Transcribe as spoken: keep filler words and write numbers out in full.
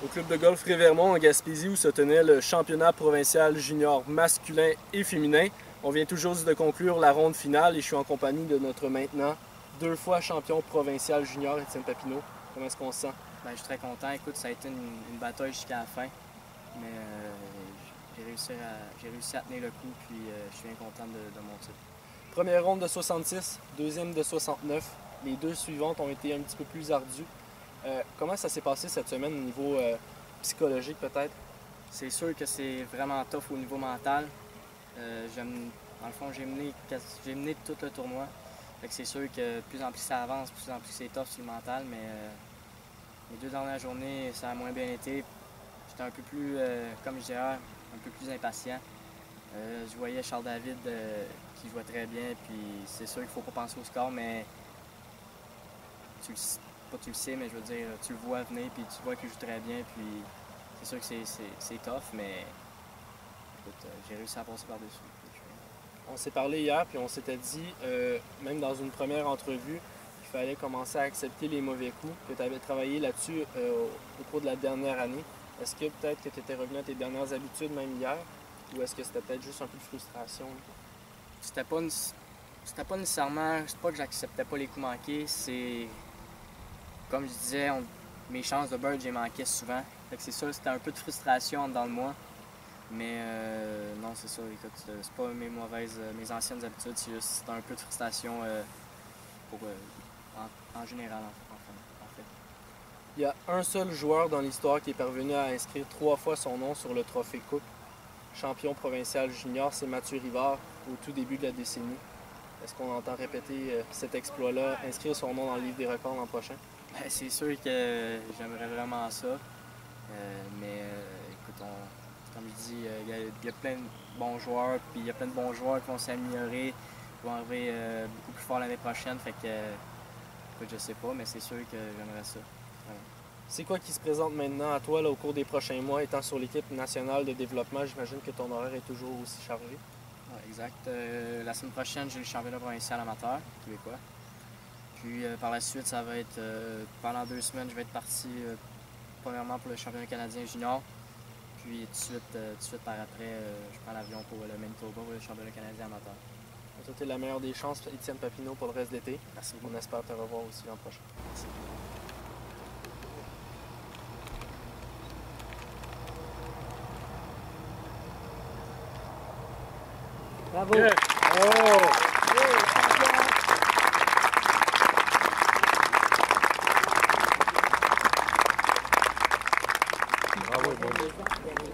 au club de golf Révermont en Gaspésie où se tenait le championnat provincial junior masculin et féminin. On vient tout juste de conclure la ronde finale et je suis en compagnie de notre maintenant deux fois champion provincial junior, Étienne Papineau. Comment est-ce qu'on se sent? Ben, je suis très content. Écoute, ça a été une, une bataille jusqu'à la fin, mais euh, j'ai réussi, réussi à tenir le coup, puis euh, je suis bien content de, de mon titre. Première ronde de soixante-six, deuxième de soixante-neuf. Les deux suivantes ont été un petit peu plus ardues. Euh, comment ça s'est passé cette semaine au niveau euh, psychologique peut-être? C'est sûr que c'est vraiment tough au niveau mental. Euh, dans le fond, j'ai mené, j'ai mené tout le tournoi. C'est sûr que plus en plus ça avance, plus en plus c'est tough sur le mental, mais euh, les deux dernières journées, ça a moins bien été. J'étais un peu plus, euh, comme je disais, un peu plus impatient. Euh, je voyais Charles David euh, qui jouait très bien, puis c'est sûr qu'il ne faut pas penser au score, mais tu, pas tu le sais, mais je veux dire, tu le vois venir, puis tu vois qu'il joue très bien, puis c'est sûr que c'est tough, mais écoute, euh, j'ai réussi à passer par-dessus. On s'est parlé hier, puis on s'était dit, euh, même dans une première entrevue, qu'il fallait commencer à accepter les mauvais coups, que tu avais travaillé là-dessus euh, au cours de la dernière année. Est-ce que peut-être que tu étais revenu à tes dernières habitudes même hier, ou est-ce que c'était peut-être juste un peu de frustration? C'était pas, c'était pas nécessairement, c'est pas que j'acceptais pas les coups manqués, c'est, comme je disais, on, mes chances de bird, j'ai manqué souvent. Fait que c'est sûr, c'était un peu de frustration dans le moi. Mais euh, non, c'est ça, écoute, c'est pas mes mauvaises, mes anciennes habitudes, c'est juste un peu de frustration euh, pour, euh, en, en général, en, en, en fait. Il y a un seul joueur dans l'histoire qui est parvenu à inscrire trois fois son nom sur le trophée Coupe. Champion provincial junior, c'est Mathieu Rivard au tout début de la décennie. Est-ce qu'on entend répéter euh, cet exploit-là, inscrire son nom dans le livre des records l'an prochain? Ben, c'est sûr que j'aimerais vraiment ça, euh, mais euh, écoute, on... Comme je dis, il y, a, il y a plein de bons joueurs, puis il y a plein de bons joueurs qui vont s'améliorer, qui vont arriver euh, beaucoup plus fort l'année prochaine. Fait que, euh, écoute, je sais pas, mais c'est sûr que j'aimerais ça. Vraiment. C'est quoi qui se présente maintenant à toi là, au cours des prochains mois, étant sur l'équipe nationale de développement? J'imagine que ton horaire est toujours aussi chargé. Ouais, exact. Euh, la semaine prochaine, j'ai le championnat provincial amateur québécois. Puis euh, par la suite, ça va être, euh, pendant deux semaines, je vais être parti euh, premièrement pour le championnat canadien junior. Puis tout de suite, euh, tout de suite par après, euh, je prends l'avion pour le Manitoba, pour le championnat canadien amateur. On va souhaiter la meilleure des chances, Étienne Papineau, pour le reste de l'été. Merci. On espère te revoir aussi l'an prochain. Merci. Bravo! Yeah. Oh. Bravo, bon.